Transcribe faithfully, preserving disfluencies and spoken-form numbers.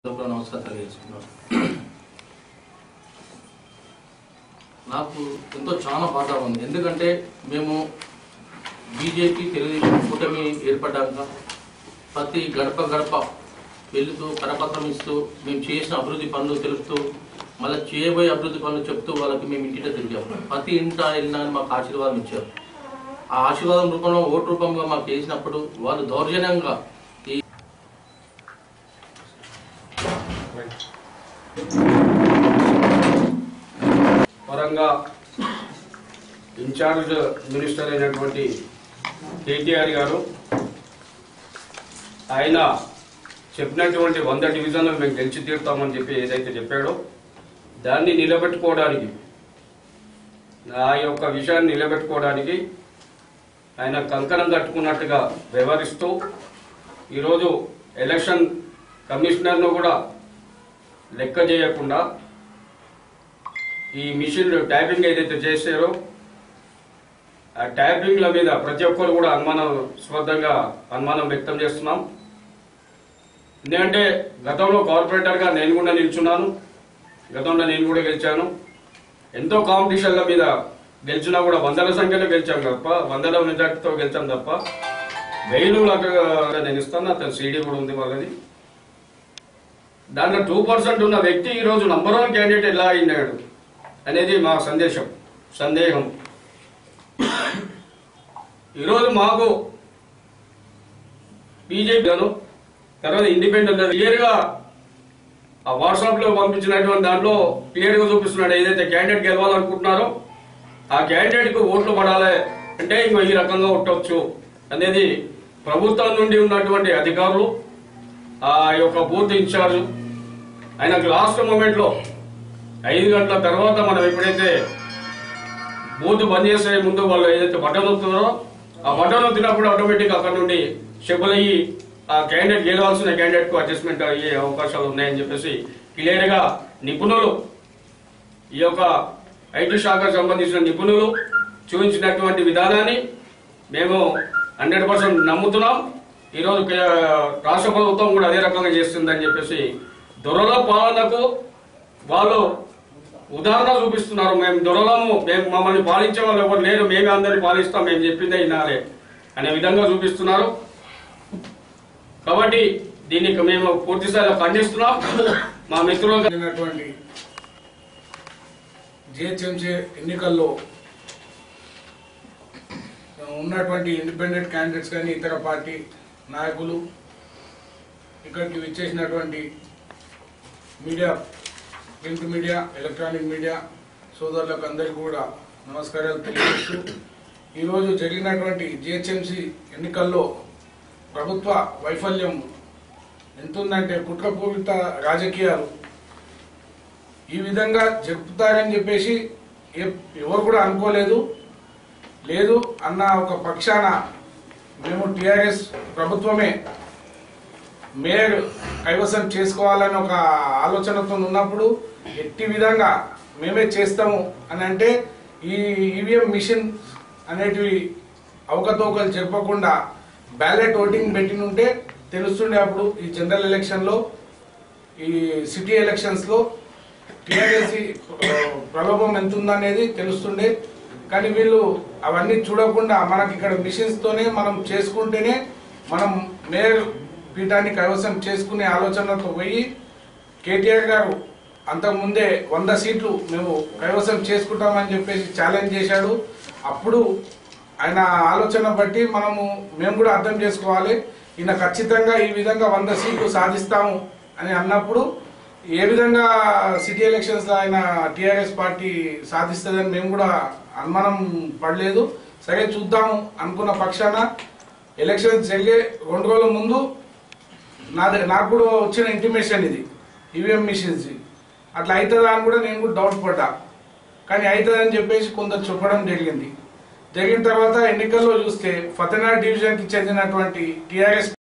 నమస్కారం తెలియజేస్తున్నాను. నాకు ఎంతో చాలా బాధగా ఉంది. ఎందుకంటే మేము బీజేపీ తెలుగుదేశం కూటమి ఏర్పడ్డాక ప్రతి గడప గడప వెళుతూ కరపత్రం ఇస్తూ మేము చేసిన అభివృద్ధి పనులు తెలుపుతూ మళ్ళీ చేయబోయే అభివృద్ధి పనులు చెప్తూ వాళ్ళకి మేము ఇంటిలో తిరిగాము. ప్రతి ఇంట వెళ్ళినా మాకు ఆశీర్వాదం ఇచ్చారు. ఆ ఆశీర్వాదం రూపంలో ఓటు రూపంగా మాకు వేసినప్పుడు వాళ్ళు దౌర్జన్యంగా పరంగా ఇన్ఛార్జ్ మినిస్టర్ అయినటువంటి కేటీఆర్ గారు ఆయన చెప్పినటువంటి వంద డివిజన్లు మేము గెలిచి తీరుతామని చెప్పి ఏదైతే చెప్పాడో దాన్ని నిలబెట్టుకోవడానికి ఆ యొక్క విషయాన్ని నిలబెట్టుకోవడానికి ఆయన కంకణం కట్టుకున్నట్టుగా వ్యవహరిస్తూ ఈరోజు ఎలక్షన్ కమిషనర్ను కూడా లెక్క చేయకుండా ఈ మిషన్ ట్యాపింగ్ ఏదైతే చేశారో ఆ ట్యాపింగ్ల మీద ప్రతి ఒక్కరు కూడా అనుమానాస్పదంగా అనుమానం వ్యక్తం చేస్తున్నాం. ఎందుకంటే గతంలో కార్పొరేటర్గా నేను కూడా నిల్చున్నాను, గతంలో నేను కూడా గెలిచాను. ఎంతో కాంపిటీషన్ల మీద గెలిచినా కూడా వందల సంఖ్యలో గెలిచాం తప్ప వందల మెజార్టీతో గెలిచాం తప్ప వెయ్యిలు నేను ఇస్తాను. అతను సీడీ కూడా ఉంది వాళ్ళది. దాంట్లో టూ పర్సెంట్ ఉన్న వ్యక్తి ఈరోజు నంబర్ వన్ క్యాండిడేట్ ఎలా అయినాడు అనేది మా సందేశం సందేహం. ఈరోజు మాకు బీజేపీను తర్వాత ఇండిపెండెంట్ క్లియర్గా ఆ వాట్సాప్ లో పంపించినటువంటి దాంట్లో క్లియర్ గా చూపిస్తున్నాడు. ఏదైతే క్యాండిడేట్ గెలవాలనుకుంటున్నారో ఆ క్యాండిడేట్ కు ఓట్లు పడాలి అంటే ఇంకో ఈ రకంగా కొట్టవచ్చు అనేది ప్రభుత్వం నుండి ఉన్నటువంటి అధికారులు ఆ యొక్క బూత్ ఇన్ఛార్జ్ ఆయనకు లాస్ట్ మూమెంట్ లో ఐదు గంటల తర్వాత మనం ఎప్పుడైతే బూత్ బంద్ చేసే ముందు వాళ్ళు ఏదైతే బటన్ వస్తుందో ఆ బటన్ వచ్చినప్పుడు ఆటోమేటిక్ అక్కడ నుండి షెబుల్ అయ్యి ఆ క్యాండిడేట్ గెలవాల్సిన క్యాండిడేట్ కు అడ్జస్ట్మెంట్ అయ్యే అవకాశాలు ఉన్నాయని చెప్పేసి క్లియర్ గా నిపుణులు ఈ యొక్క ఐటీ శాఖకు సంబంధించిన నిపుణులు చూపించినటువంటి విధానాన్ని మేము హండ్రెడ్ పర్సెంట్ నమ్ముతున్నాం. ఈరోజు రాష్ట్ర ప్రభుత్వం కూడా అదే రకంగా చేస్తుందని చెప్పేసి దొరల పాలనకు వాళ్ళు ఉదాహరణ చూపిస్తున్నారు. మేము దొరలము, మేము మమ్మల్ని పాలించే వాళ్ళు ఎవరు లేరు, మేమే అందరినీ పాలిస్తాం, మేము చెప్పిందే వినాలి అనే విధంగా చూపిస్తున్నారు. కాబట్టి దీన్ని మేము పూర్తి స్థాయిలో ఖండిస్తున్నాం. మా మిత్రులు జిహెచ్ఎంసీ ఎన్నికల్లో ఉన్నటువంటి ఇండిపెండెంట్ క్యాండిడేట్స్ కానీ ఇతర పార్టీ నాయకులు ఇక్కడికి విచ్చేసినటువంటి media, print media, electronic media సోదరులకు అందరికీ కూడా నమస్కారాలు తెలియజేస్తూ ఈరోజు జరిగినటువంటి జిహెచ్ఎంసీ ఎన్నికల్లో ప్రభుత్వ వైఫల్యం ఎంతుందంటే కుట్రపూరిత రాజకీయాలు ఈ విధంగా జరుపుతారని చెప్పేసి ఎవరు కూడా అనుకోలేదు. లేదు అన్న ఒక పక్షాన మేము టిఆర్ఎస్ ప్రభుత్వమే మేయర్ కైవసం చేసుకోవాలని ఒక ఆలోచనతో ఉన్నప్పుడు ఎట్టి విధంగా మేమే చేస్తాము అని అంటే ఈ ఈవీఎం మిషన్ అనేటివి అవకతవకలు చెప్పకుండా బ్యాలెట్ ఓటింగ్ పెట్టినుంటే తెలుస్తుండే. అప్పుడు ఈ జనరల్ ఎలక్షన్లో, ఈ సిటీ ఎలక్షన్స్లో టిఆర్ఎస్ ప్రభావం ఎంత ఉందనేది తెలుస్తుండే. కానీ వీళ్ళు అవన్నీ చూడకుండా మనకి ఇక్కడ మిషన్స్తోనే మనం చేసుకుంటేనే మనం మేయర్ పీఠాన్ని కైవసం చేసుకునే ఆలోచనతో పోయి కేటీఆర్ గారు అంతకుముందే వంద సీట్లు మేము కైవసం చేసుకుంటామని చెప్పేసి ఛాలెంజ్ చేశాడు. అప్పుడు ఆయన ఆలోచన బట్టి మనము మేము కూడా అర్థం చేసుకోవాలి, ఈయన ఖచ్చితంగా ఈ విధంగా వంద సీట్లు సాధిస్తాము అని అన్నప్పుడు ఏ విధంగా సిటీ ఎలక్షన్స్ లో ఆయన టిఆర్ఎస్ పార్టీ సాధిస్తుందని మేము కూడా అనుమానం పడలేదు. సరే చూద్దాము అనుకున్న పక్షాన ఎలక్షన్ జరిగే రెండు రోజుల ముందు నా నాకు కూడా వచ్చిన ఇంటిమేషన్ ఇది ఈవీఎం మిషన్స్ అట్లా అవుతుందా అని కూడా నేను కూడా డౌట్ పడ్డా. కానీ అవుతుందని చెప్పేసి కొందరు చెప్పడం జరిగింది. జరిగిన తర్వాత ఎన్నికల్లో చూస్తే ఫతేనార్ డివిజన్కి చెందినటువంటి టిఆర్ఎస్